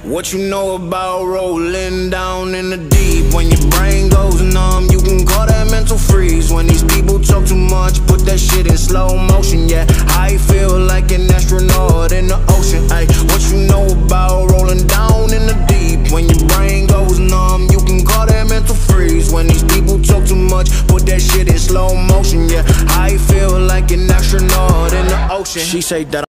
What you know about rolling down in the deep? When your brain goes numb, you can call that mental freeze. When these people talk too much, put that shit in slow motion. Yeah, I feel like an astronaut in the ocean. Ay, what you know about rolling down in the deep? When your brain goes numb, you can call that mental freeze. When these people talk too much, put that shit in slow motion. Yeah, I feel like an astronaut in the ocean. She say that